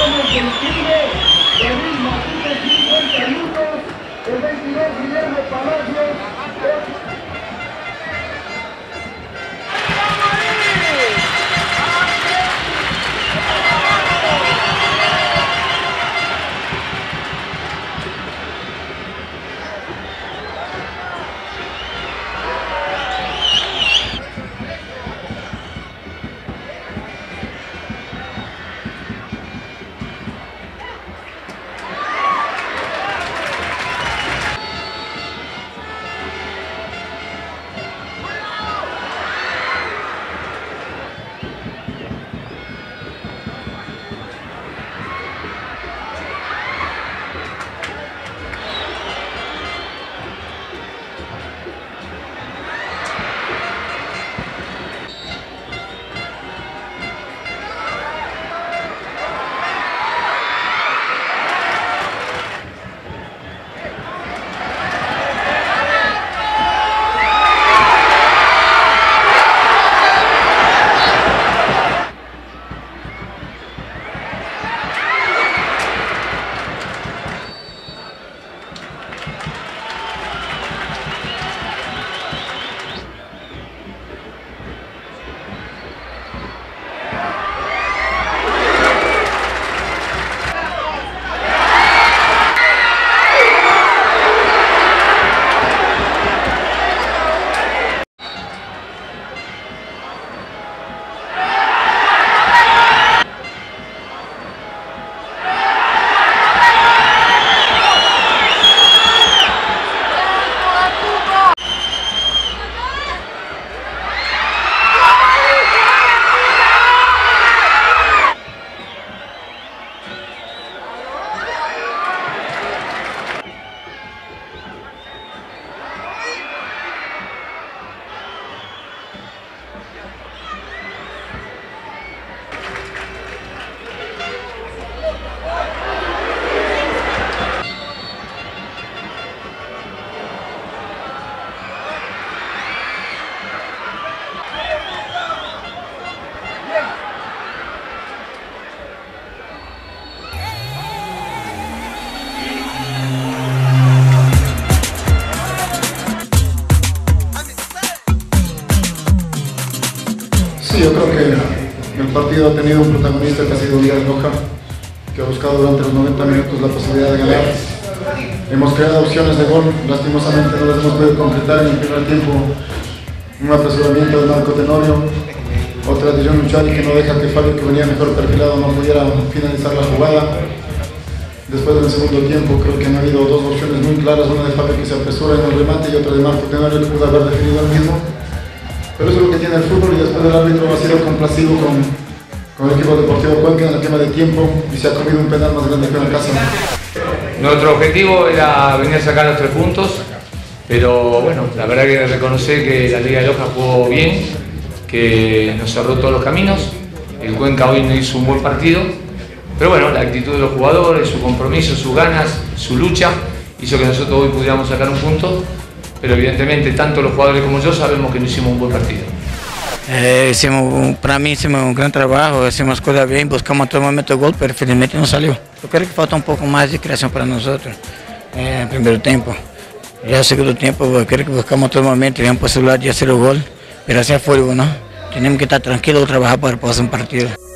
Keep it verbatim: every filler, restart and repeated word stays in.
Ramos del Tigre, David Martínez cincuenta minutos, el veintidós Guillermo Palacios. Sí, yo creo que el partido ha tenido un protagonista que ha sido Díaz Loja, que ha buscado durante los noventa minutos la posibilidad de ganar. Hemos creado opciones de gol, lastimosamente no las hemos podido concretar en el primer tiempo. Un apresuramiento de Marco Tenorio, otra de John Luchari que no deja que Fabio, que venía mejor perfilado, no pudiera finalizar la jugada. Después del segundo tiempo creo que han habido dos opciones muy claras, una de Fabio que se apresura en el remate y otra de Marco Tenorio que pudo haber definido el mismo. Pero eso es lo que tiene el fútbol, y después el árbitro ha sido complacido con, con el equipo deportivo Cuenca en el tema de tiempo y se ha comido un penal más grande que una casa. Nuestro objetivo era venir a sacar los tres puntos, pero bueno, la verdad que reconocer que la Liga de Loja jugó bien, que nos cerró todos los caminos. El Cuenca hoy no hizo un buen partido, pero bueno, la actitud de los jugadores, su compromiso, sus ganas, su lucha, hizo que nosotros hoy pudiéramos sacar un punto. Pero evidentemente tanto los jugadores como yo sabemos que no hicimos un buen partido. Eh, hicimos, para mí hicimos un gran trabajo, hicimos cosas bien, buscamos a todo momento el gol, pero felizmente no salió. Yo creo que falta un poco más de creación para nosotros eh, en el primer tiempo. Ya en el segundo tiempo, yo creo que buscamos a todo momento, teníamos posibilidad de hacer el gol, pero así es fútbol, ¿no? Tenemos que estar tranquilos y trabajar para el próximo partido.